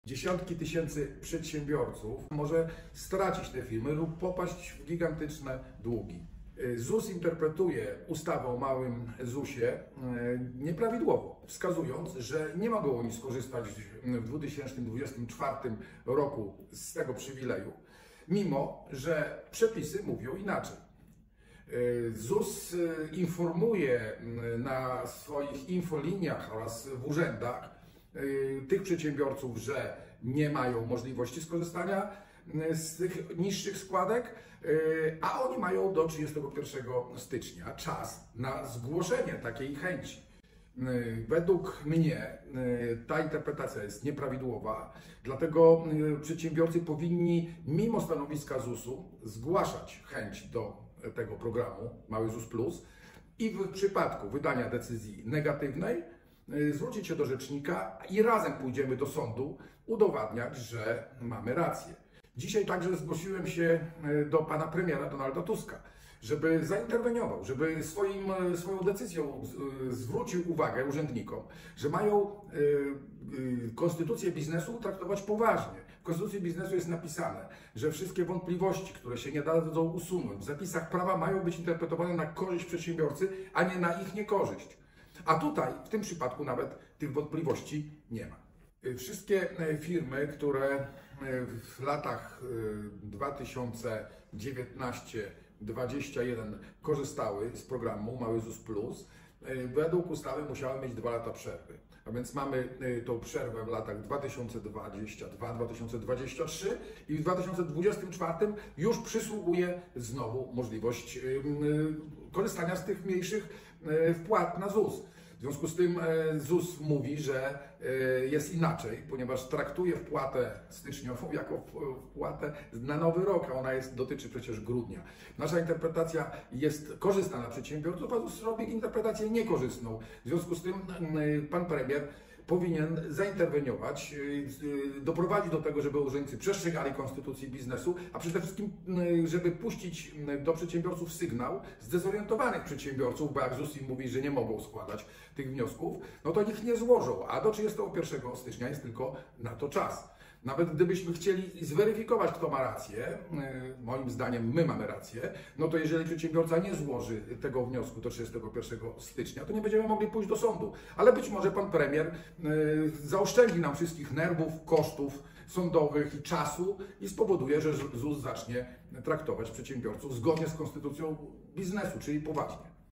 Dziesiątki tysięcy przedsiębiorców może stracić te firmy lub popaść w gigantyczne długi. ZUS interpretuje ustawę o małym ZUS-ie nieprawidłowo, wskazując, że nie mogą oni skorzystać w 2024 roku z tego przywileju, mimo że przepisy mówią inaczej. ZUS informuje na swoich infoliniach oraz w urzędach tych przedsiębiorców, że nie mają możliwości skorzystania z tych niższych składek, a oni mają do 31 stycznia czas na zgłoszenie takiej chęci. Według mnie ta interpretacja jest nieprawidłowa, dlatego przedsiębiorcy powinni mimo stanowiska ZUS-u zgłaszać chęć do tego programu Mały ZUS Plus i w przypadku wydania decyzji negatywnej zwrócić się do rzecznika i razem pójdziemy do sądu udowadniać, że mamy rację. Dzisiaj także zgłosiłem się do pana premiera Donalda Tuska, żeby zainterweniował, żeby swoją decyzją zwrócił uwagę urzędnikom, że mają konstytucję biznesu traktować poważnie. W konstytucji biznesu jest napisane, że wszystkie wątpliwości, które się nie dadzą usunąć, w zapisach prawa mają być interpretowane na korzyść przedsiębiorcy, a nie na ich niekorzyść. A tutaj, w tym przypadku nawet tych wątpliwości nie ma. Wszystkie firmy, które w latach 2019-2021 korzystały z programu Mały ZUS Plus, według ustawy musiały mieć 2 lata przerwy. A więc mamy tą przerwę w latach 2022-2023 i w 2024 już przysługuje znowu możliwość korzystania z tych mniejszych wpłat na ZUS. W związku z tym ZUS mówi, że jest inaczej, ponieważ traktuje wpłatę styczniową jako wpłatę na nowy rok, a ona dotyczy przecież grudnia. Nasza interpretacja jest korzystna dla przedsiębiorców, a ZUS robi interpretację niekorzystną. W związku z tym pan premier powinien zainterweniować, doprowadzić do tego, żeby urzędnicy przestrzegali konstytucji biznesu, a przede wszystkim, żeby puścić do przedsiębiorców sygnał zdezorientowanych przedsiębiorców, bo jak ZUS im mówi, że nie mogą składać tych wniosków, no to niech nie złożą, a do 31 stycznia jest tylko na to czas. Nawet gdybyśmy chcieli zweryfikować, kto ma rację, moim zdaniem my mamy rację, no to jeżeli przedsiębiorca nie złoży tego wniosku do 31 stycznia, to nie będziemy mogli pójść do sądu. Ale być może pan premier zaoszczędzi nam wszystkich nerwów, kosztów sądowych i czasu i spowoduje, że ZUS zacznie traktować przedsiębiorców zgodnie z konstytucją biznesu, czyli poważnie.